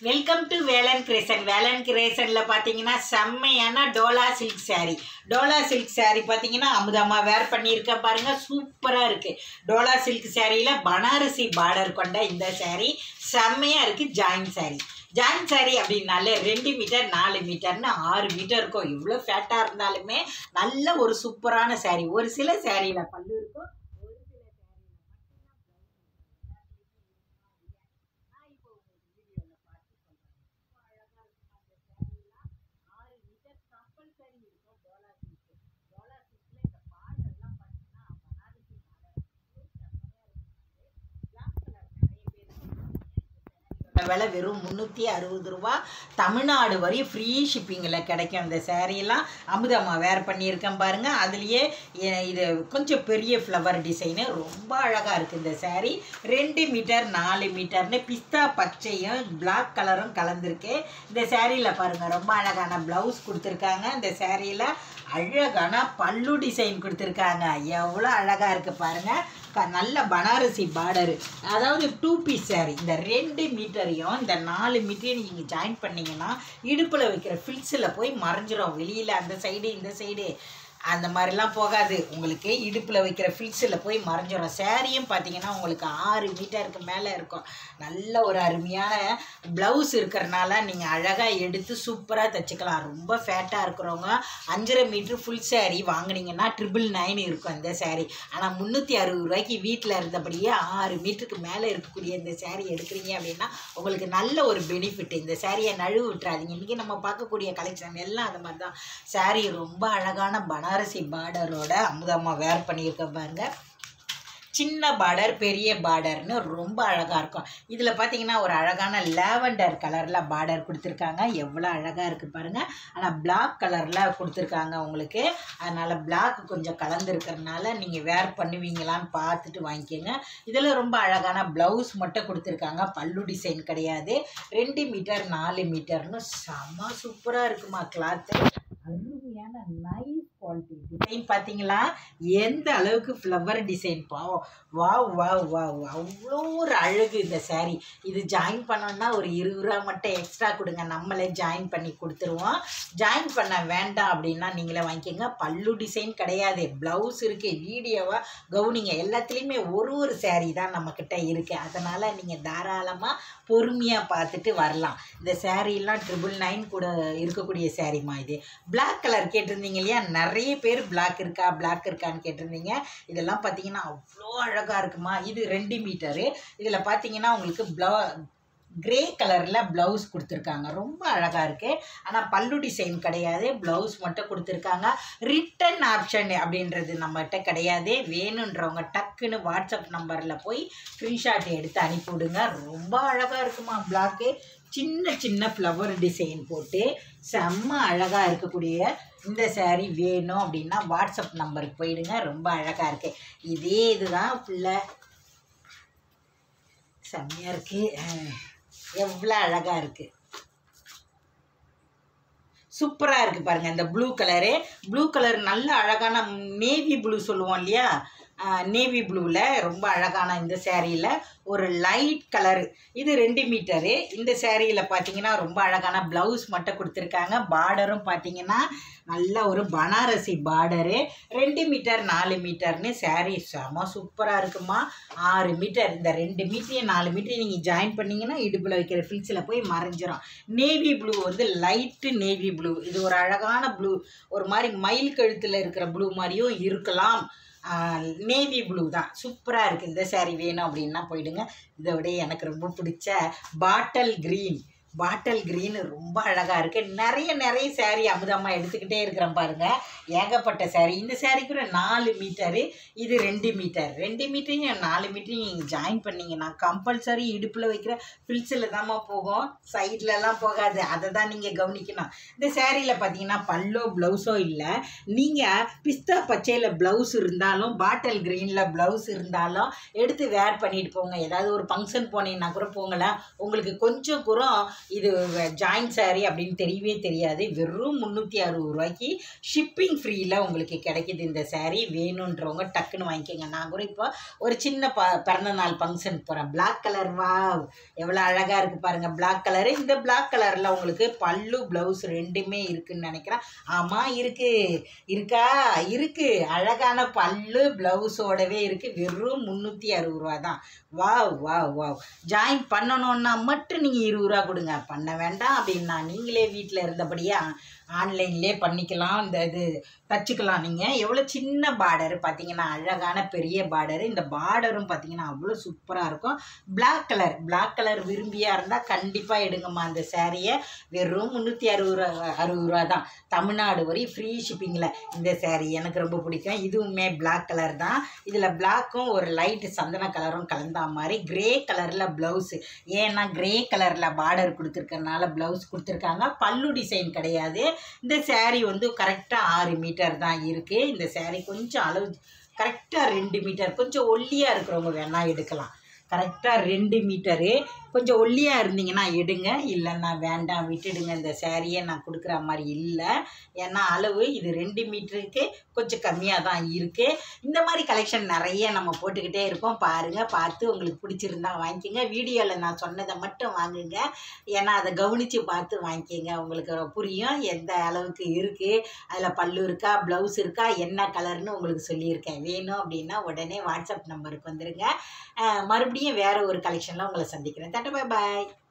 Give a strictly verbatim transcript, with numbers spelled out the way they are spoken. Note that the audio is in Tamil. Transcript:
Welcome to Velan creation. Velan கிரேசனில் பார்த்தீங்கன்னா செம்மையான டோலா சில்க் சாரீ. டோலா சில்க் சாரீ பார்த்தீங்கன்னா அமுதம்மா வேர் பண்ணியிருக்க பாருங்கள், சூப்பராக இருக்குது. டோலா சில்க் சாரியில் பனாரசி பார்டர் கொண்ட இந்த சாரீ செம்மையாக இருக்குது. ஜாயின் சாரீ ஜாயின் சாரீ அப்படின்னாலே ரெண்டு மீட்டர் நாலு மீட்டர்னு ஆறு மீட்டர் இருக்கும். இவ்வளோ ஃபேட்டாக இருந்தாலுமே நல்ல ஒரு சூப்பரான சாரீ. ஒரு சில சாரியில் பல்லு இருக்கும், ஒரு சில விலை வெறும் முந்நூற்றி அறுபது ரூபா. தமிழ்நாடு வரையும் ஃப்ரீ ஷிப்பிங்கில் கிடைக்கும். இந்த சேரீலாம் அமுதம்மா வேர் பண்ணியிருக்கேன் பாருங்கள். அதுலேயே இது கொஞ்சம் பெரிய ஃப்ளவர் டிசைனு ரொம்ப அழகாக இருக்குது. இந்த சேரீ ரெண்டு மீட்டர் நாலு மீட்டர்னு பிஸ்தா பச்சையும் பிளாக் கலரும் கலந்துருக்கு. இந்த சேரீயில் பாருங்கள் ரொம்ப அழகான ப்ளவுஸ் கொடுத்துருக்காங்க. இந்த சேரீயில் அழகான பல்லு டிசைன் கொடுத்துருக்காங்க. எவ்வளோ அழகாக இருக்குது பாருங்கள். நல்ல பனாரசி பார்டரு, அதாவது டூ பீஸ் சாரீ. இந்த ரெண்டு மீட்டரையும் இந்த நாலு மீட்டரையும் நீங்கள் ஜாயின் பண்ணிங்கன்னா இடுப்பில் வைக்கிற ஃபில்ஸில் போய் மறைஞ்சிரும். வெளியில் அந்த சைடு இந்த சைடு அந்த மாதிரிலாம் போகாது. உங்களுக்கு இடுப்பில் வைக்கிற ஃபில்ஸில் போய் மறைஞ்சிடும். சேரீயும் பார்த்தீங்கன்னா உங்களுக்கு ஆறு மீட்டருக்கு மேலே இருக்கும். நல்ல ஒரு அருமையான ப்ளவுஸ் இருக்கிறனால நீங்கள் அழகாக எடுத்து சூப்பராக தைச்சிக்கலாம். ரொம்ப ஃபேட்டாக இருக்கிறவங்க அஞ்சரை மீட்ரு ஃபுல் சேரீ வாங்கினீங்கன்னா ட்ரிபிள் நைன் இருக்கும் இந்த சேரீ. ஆனால் முந்நூற்றி அறுபது ரூபாய்க்கு வீட்டில் இருந்தபடியே ஆறு மீட்டருக்கு மேலே இருக்கக்கூடிய இந்த சேரீ எடுக்கிறீங்க அப்படின்னா உங்களுக்கு நல்ல ஒரு பெனிஃபிட். இந்த சேரீயை நழுவு விட்டுறாதீங்க. இன்றைக்கி நம்ம பார்க்கக்கூடிய கலெக்ஷன் எல்லாம் அந்த மாதிரி தான். சேரீ ரொம்ப அழகான பனாரசி பார்டரோட அமுதம்மா வேர் பண்ணியிருக்க பாருங்க. சின்ன பார்டர் பெரிய பார்டர்னு ரொம்ப அழகாக இருக்கும். இதில் பார்த்தீங்கன்னா ஒரு அழகான லேவண்டர் கலரில் பார்டர் கொடுத்துருக்காங்க. எவ்வளோ அழகாக இருக்குது பாருங்கள். ஆனால் பிளாக் கலரில் கொடுத்துருக்காங்க உங்களுக்கு. அதனால் பிளாக் கொஞ்சம் கலந்துருக்கிறதுனால நீங்கள் வேர் பண்ணுவீங்களான்னு பார்த்துட்டு வாங்கிக்கோங்க. இதில் ரொம்ப அழகான ப்ளவுஸ் மட்டும் கொடுத்துருக்காங்க. பல்லு டிசைன் கிடையாது. ரெண்டு மீட்டர் நாலு மீட்டர்னு செம்ம சூப்பராக இருக்குமா கிளாத்து. அருமையான நைஸ் குவாலிட்டி டிசைன் பார்த்தீங்களா எந்த அளவுக்கு ஃப்ளவர் டிசைன். பாவம் வா வா வா அவ்வளோ ஒரு அழகு இந்த சாரீ. இது ஜாயின் பண்ணோன்னா ஒரு இருபது ரூபா மட்டும் எக்ஸ்ட்ரா கொடுங்க, நம்மளே ஜாயின் பண்ணி கொடுத்துருவோம். ஜாயின் பண்ண வேண்டாம் அப்படின்னா நீங்களே வாங்கிக்கோங்க. பல்லு டிசைன் கிடையாது, ப்ளவுஸ் இருக்குது. வீடியோவாக கவுனிங்க எல்லாத்துலேயுமே ஒரு ஒரு சாரீ தான் நம்மக்கிட்ட இருக்குது. அதனால் நீங்கள் தாராளமாக பொறுமையாக பார்த்துட்டு வரலாம். இந்த சாரீலாம் ட்ரிபிள் நைன் கூட இருக்கக்கூடிய சாரீமா. இது பிளாக் கலர் கேட்டிருந்தீங்க இல்லையா, நிறைய பேர் பிளாக் இருக்கா பிளாக் இருக்கான்னு கேட்டிருந்தீங்க. இதெல்லாம் பார்த்தீங்கன்னா அவ்வளோ அழகாக இருக்குமா. இது ரெண்டு மீட்டரு. இதில் பார்த்தீங்கன்னா உங்களுக்கு ப்ளவு கிரே கலரில் ப்ளவுஸ் கொடுத்துருக்காங்க. ரொம்ப அழகாக இருக்குது. ஆனால் பல்லு டிசைன் கிடையாது, ப்ளவுஸ் மட்டும் கொடுத்துருக்காங்க. ரிட்டன் ஆப்ஷன் அப்படின்றது நம்மகிட்ட கிடையாது. வேணுன்றவங்க டக்குன்னு வாட்ஸ்அப் நம்பரில் போய் ஸ்க்ரீன்ஷாட் எடுத்து அனுப்பிவிடுங்க. ரொம்ப அழகாக இருக்குமா பிளாக்கு. சின்ன சின்ன ஃப்ளவர் டிசைன் போட்டு செம்ம அழகாக இருக்கக்கூடிய இந்த சாரீ வேணும் அப்படின்னா வாட்ஸ்அப் நம்பருக்கு போயிடுங்க. ரொம்ப அழகாக இருக்குது. இதே இதுதான் ஃபுல்லாக செம்மையாக இருக்குது. எவ்வளோ அழகாக இருக்குது, சூப்பராக இருக்குது பாருங்கள். இந்த ப்ளூ கலரு ப்ளூ கலர் நல்ல அழகான நேவி ப்ளூ சொல்லுவோம் இல்லையா, நேவி ப்ளூவில் ரொம்ப அழகான இந்த சேரீயில் ஒரு லைட் கலரு. இது ரெண்டு மீட்டரு. இந்த சேரீயில் பார்த்தீங்கன்னா ரொம்ப அழகான ப்ளவுஸ் மட்டும் கொடுத்துருக்காங்க. பார்டரும் பார்த்தீங்கன்னா நல்ல ஒரு பனாரசி பார்டரு. ரெண்டு மீட்டர் நாலு மீட்டர்னு சேரீ செம சூப்பராக இருக்குமா. ஆறு மீட்டர். இந்த ரெண்டு மீட்டரையும் நாலு மீட்டரையும் நீங்கள் ஜாயின் பண்ணிங்கன்னா இடுப்பில் வைக்கிற ஃபில்ஸில் போய் மறைஞ்சிரும். நேவி ப்ளூ வந்து லைட்டு நேவி ப்ளூ. இது ஒரு அழகான ப்ளூ, ஒரு மாதிரி மயில் கழுத்தில் இருக்கிற ப்ளூ மாதிரியும் இருக்கலாம். நேவி ப்ளூ தான், சூப்பராக இருக்குது. இந்த சாரீ வேணும் அப்படின்னா போயிடுங்க. இதை விட எனக்கு ரொம்ப பிடிச்ச பாட்டல் க்ரீன். பாட்டல் க்ரீன் ரொம்ப அழகாக இருக்குது. நிறைய நிறைய சாரீ அமுதம்மா எடுத்துக்கிட்டே இருக்கிறேன் பாருங்கள். ஏகப்பட்ட சாரீ. இந்த சாரீ கூட நாலு மீட்டரு, இது ரெண்டு மீட்டர். ரெண்டு மீட்டரையும் நாலு மீட்டரையும் நீங்கள் ஜாயின் பண்ணிங்கன்னா கம்பல்சரி இடுப்பில் வைக்கிற ஃபில்ஸில் தான்மா போகும், சைட்லலாம் போகாது. அதை தான் நீங்கள் கவனிக்கணும். இந்த சாரியில் பார்த்தீங்கன்னா பல்லோ ப்ளவுஸோ இல்லை. நீங்கள் பிஸ்தா பச்சையில் ப்ளவுஸ் இருந்தாலும் பாட்டல் க்ரீனில் ப்ளவுஸ் இருந்தாலும் எடுத்து வேர் பண்ணிட்டு போங்க. ஏதாவது ஒரு ஃபங்க்ஷன் போனீங்கன்னா கூட போங்களேன், உங்களுக்கு கொஞ்சம் கூட இது ஜாயின்ட் சாரீ அப்படின்னு தெரியவே தெரியாது. வெறும் முந்நூற்றி அறுபது ரூபாய்க்கு ஷிப்பிங் ஃப்ரீயில் உங்களுக்கு கிடைக்கிது இந்த சாரீ. வேணுன்றவங்க டக்குன்னு வாங்கிக்கோங்க. நான் கூட இப்போ ஒரு சின்ன ப பிறந்தநாள் ஃபங்க்ஷனுக்கு போகிறேன். பிளாக் கலர் வா எவ்வளோ அழகாக இருக்குது பாருங்கள். Black colour. இந்த பிளாக் கலரில் உங்களுக்கு பல்லு ப்ளவுஸ் ரெண்டுமே இருக்குதுன்னு நினைக்கிறேன். ஆமாம் இருக்குது. இருக்கா? இருக்குது. அழகான பல்லு ப்ளவுஸோடவே இருக்குது. வெறும் முந்நூற்றி அறுபது ரூபா தான். Wow wow wow. ஜாயின் பண்ணணுன்னா மட்டும் நீங்கள் இருபது ரூபா கொடுங்க. பண்ண வேண்டாம் அப்படின்னா நீங்களே வீட்டில் இருந்தபடியே ஆன்லைன்லேயே பண்ணிக்கலாம். இந்த இது தச்சுக்கலாம். நீங்கள் எவ்வளோ சின்ன பார்டரு பார்த்தீங்கன்னா அழகான பெரிய பார்டரு. இந்த பார்டரும் பார்த்தீங்கன்னா அவ்வளோ சூப்பராக இருக்கும். பிளாக் கலர் பிளாக் கலர் விரும்பியாக இருந்தால் கண்டிப்பாக எடுங்கம்மா அந்த சாரியை. வெறும் முந்நூற்றி அறுபது ரூபா அறுபது ரூபா தான். தமிழ்நாடு வரை ஃப்ரீ ஷிப்பிங்கில் இந்த சாரீ எனக்கு ரொம்ப பிடிக்கும். இதுவுமே பிளாக் கலர் தான். இதில் பிளாக்கும் ஒரு லைட்டு சந்தன கலரும் கலந்த மாதிரி கிரே கலரில் ப்ளவுஸு. ஏன்னா கிரே கலரில் பார்டர் கொடுத்துருக்கறனால ப்ளவுஸ் கொடுத்துருக்காங்க. பல்லு டிசைன் கிடையாது. இந்த சாரீ வந்து கரெக்டாக ஆறு மீட்டர் தான் இருக்குது. இந்த சாரீ கொஞ்சம் அளவு கரெக்டாக ரெண்டு மீட்டர். கொஞ்சம் ஒல்லியாக இருக்கிறவங்க வேணால் எடுக்கலாம். கரெக்டாக ரெண்டு மீட்டரு. கொஞ்சம் ஒல்லியாக இருந்தீங்கன்னா எடுங்க, இல்லைன்னா வேண்டாம் விட்டுடுங்க. இந்த சாரியை நான் கொடுக்குற மாதிரி இல்லை. ஏன்னா அளவு இது ரெண்டு மீட்டருக்கு கொஞ்சம் கம்மியாக தான் இருக்குது. இந்த மாதிரி கலெக்ஷன் நிறைய நம்ம போட்டுக்கிட்டே இருக்கோம். பாருங்கள், பார்த்து உங்களுக்கு பிடிச்சிருந்தா வாங்கிக்கோங்க. வீடியோவில் நான் சொன்னதை மட்டும் வாங்குங்க. ஏன்னா அதை கவனித்து பார்த்து வாங்கிக்கோங்க. உங்களுக்கு புரியும் எந்த அளவுக்கு இருக்குது, அதில் பல்லு இருக்கா, ப்ளவுஸ் இருக்கா, என்ன கலர்னு உங்களுக்கு சொல்லியிருக்கேன். வேணும் அப்படின்னா உடனே வாட்ஸ்அப் நம்பருக்கு வந்துடுங்க. மறுபடியும் வேறு ஒரு கலெக்ஷனில் உங்களை சந்திக்கிறேன். டாடா, பாய் பாய்.